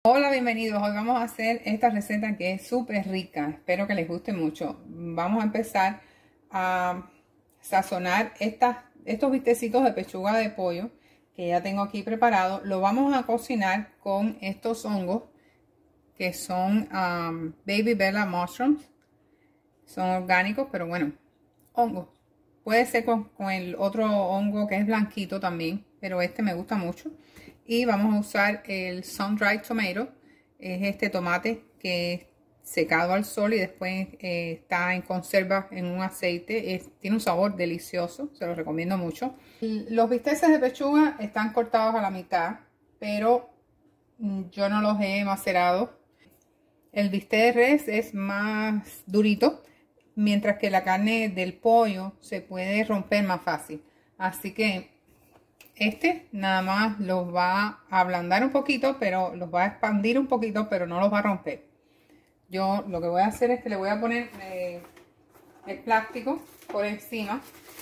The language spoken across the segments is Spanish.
Hola, bienvenidos. Hoy vamos a hacer esta receta que es súper rica. Espero que les guste mucho. Vamos a empezar a sazonar estos bistecitos de pechuga de pollo que ya tengo aquí preparado. Lo vamos a cocinar con estos hongos que son Baby Bella Mushrooms. Son orgánicos, pero bueno, hongos. Puede ser con el otro hongo que es blanquito también, pero este me gusta mucho. Y vamos a usar el Sun Dried Tomato. Es este tomate que es secado al sol y después está en conserva en un aceite. Tiene un sabor delicioso, se lo recomiendo mucho. Los bisteces de pechuga están cortados a la mitad, pero yo no los he macerado. El bistec de res es más durito, mientras que la carne del pollo se puede romper más fácil. Así que este nada más los va a ablandar un poquito, pero los va a expandir un poquito, pero no los va a romper. Yo lo que voy a hacer es que le voy a poner el plástico por encima,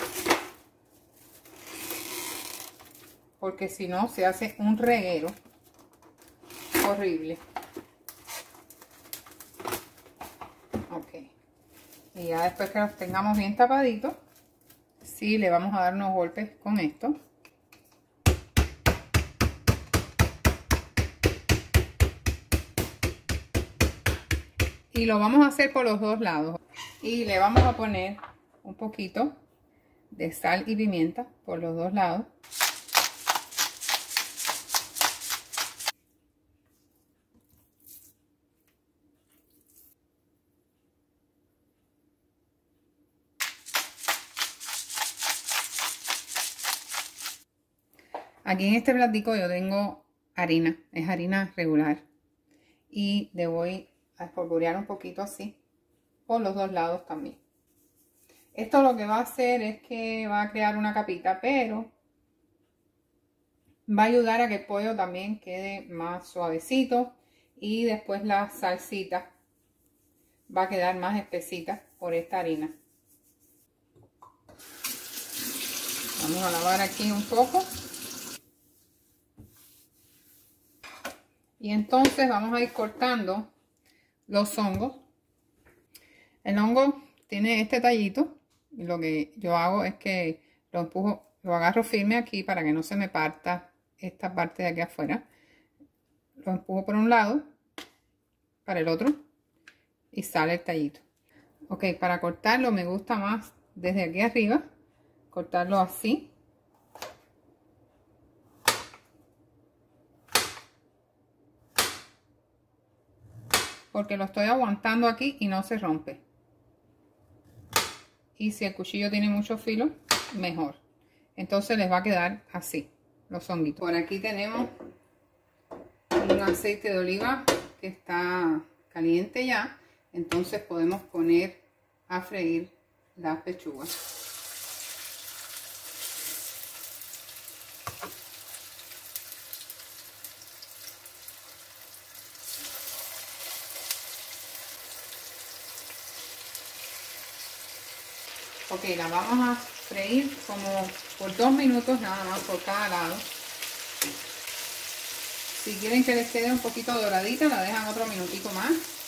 porque si no se hace un reguero horrible. Ok. Y ya después que los tengamos bien tapaditos, sí le vamos a dar unos golpes con esto. Y lo vamos a hacer por los dos lados. Y le vamos a poner un poquito de sal y pimienta por los dos lados. Aquí en este platico yo tengo harina, es harina regular. Y le voy a espolvorear un poquito así por los dos lados también. Esto lo que va a hacer es que va a crear una capita, pero va a ayudar a que el pollo también quede más suavecito y después la salsita va a quedar más espesita por esta harina. Vamos a lavar aquí un poco. Y entonces vamos a ir cortando los hongos. El hongo tiene este tallito y lo que yo hago es que lo empujo, lo agarro firme aquí para que no se me parta esta parte de aquí afuera. Lo empujo por un lado, para el otro y sale el tallito. Ok, para cortarlo me gusta más desde aquí arriba, cortarlo así. Porque lo estoy aguantando aquí y no se rompe. Y si el cuchillo tiene mucho filo, mejor. Entonces les va a quedar así, los honguitos. Por aquí tenemos un aceite de oliva que está caliente ya. Entonces podemos poner a freír las pechugas. Ok, la vamos a freír como por 2 minutos nada más por cada lado. Si quieren que les quede un poquito doradita, la dejan otro minutico más.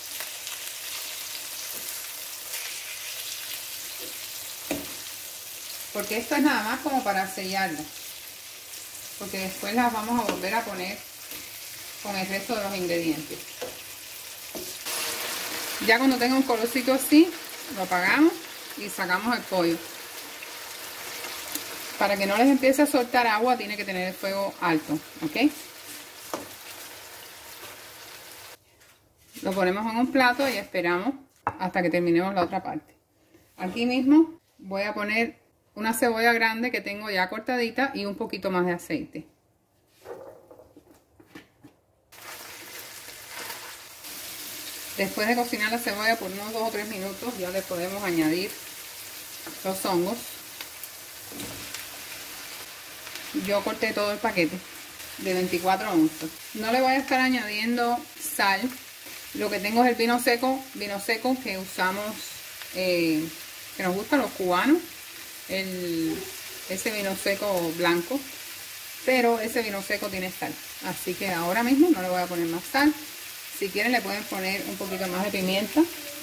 Porque esto es nada más como para sellarla. Porque después las vamos a volver a poner con el resto de los ingredientes. Ya cuando tenga un colorcito así, lo apagamos y sacamos el pollo. Para que no les empiece a soltar agua, tiene que tener el fuego alto, ¿ok? Lo ponemos en un plato y esperamos hasta que terminemos la otra parte. Aquí mismo voy a poner una cebolla grande que tengo ya cortadita y un poquito más de aceite. Después de cocinar la cebolla por unos 2 o 3 minutos, ya le podemos añadir los hongos. Yo corté todo el paquete de 24 onzas. No le voy a estar añadiendo sal. Lo que tengo es el vino seco que usamos, que nos gustan los cubanos. Ese vino seco blanco. Pero ese vino seco tiene sal. Así que ahora mismo no le voy a poner más sal. Si quieren le pueden poner un poquito más de pimienta.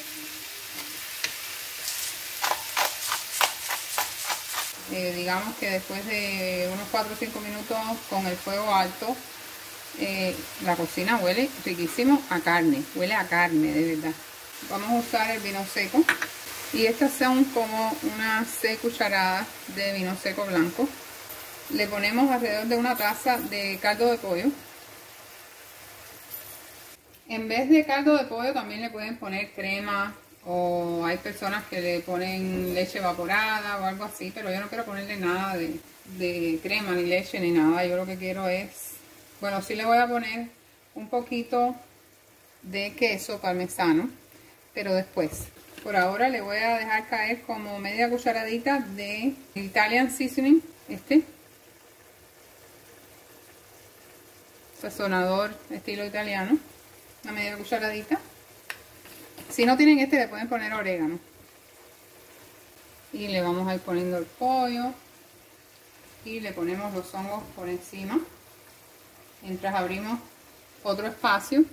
Digamos que después de unos 4 o 5 minutos con el fuego alto, la cocina huele riquísimo a carne, huele a carne de verdad. Vamos a usar el vino seco y estas son como unas 6 cucharadas de vino seco blanco. Le ponemos alrededor de una taza de caldo de pollo. En vez de caldo de pollo también le pueden poner crema, o hay personas que le ponen leche evaporada o algo así, pero yo no quiero ponerle nada de crema ni leche ni nada. Yo lo que quiero es, bueno, sí le voy a poner un poquito de queso parmesano, pero después. Por ahora le voy a dejar caer como media cucharadita de Italian Seasoning, sazonador estilo italiano, una media cucharadita. Si no tienen le pueden poner orégano. Y le vamos a ir poniendo el pollo. Y le ponemos los hongos por encima. Mientras abrimos otro espacio.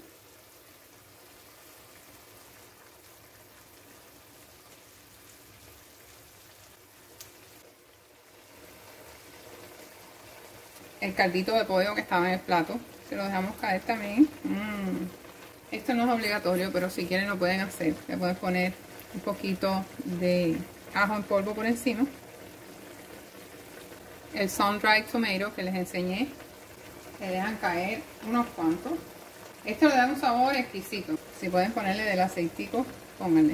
El caldito de pollo que estaba en el plato. Se lo dejamos caer también. Esto no es obligatorio, pero si quieren lo pueden hacer. Le pueden poner un poquito de ajo en polvo por encima. El sun-dried tomato que les enseñé. Le dejan caer unos cuantos. Esto le da un sabor exquisito. Si pueden ponerle del aceitico, pónganle.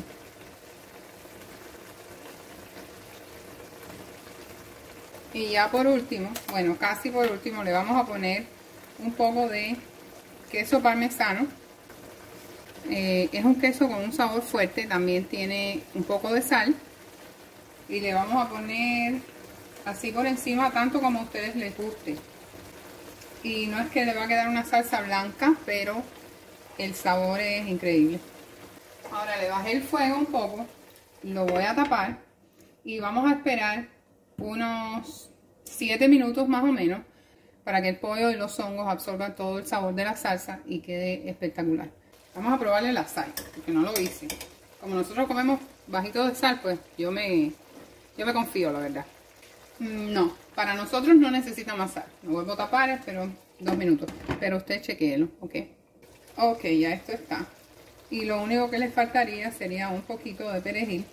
Y ya por último, bueno, casi por último, le vamos a poner un poco de queso parmesano. Es un queso con un sabor fuerte, también tiene un poco de sal. Y le vamos a poner así por encima, tanto como a ustedes les guste. Y no es que le va a quedar una salsa blanca, pero el sabor es increíble. Ahora le bajé el fuego un poco, lo voy a tapar y vamos a esperar unos 7 minutos más o menos para que el pollo y los hongos absorban todo el sabor de la salsa y quede espectacular. Vamos a probarle la sal, porque no lo hice. Como nosotros comemos bajito de sal, pues yo me confío, la verdad. No, para nosotros no necesita más sal. Lo vuelvo a tapar, espero 2 minutos. Pero usted chequéelo, ¿ok? Ok, ya esto está. Y lo único que les faltaría sería un poquito de perejil.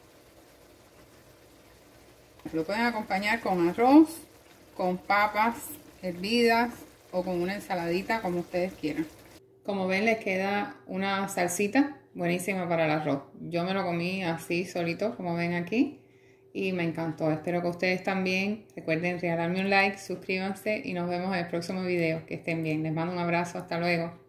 Lo pueden acompañar con arroz, con papas hervidas o con una ensaladita, como ustedes quieran. Como ven, les queda una salsita buenísima para el arroz. Yo me lo comí así solito, como ven aquí, y me encantó. Espero que ustedes también. Recuerden regalarme un like, suscríbanse y nos vemos en el próximo video. Que estén bien. Les mando un abrazo. Hasta luego.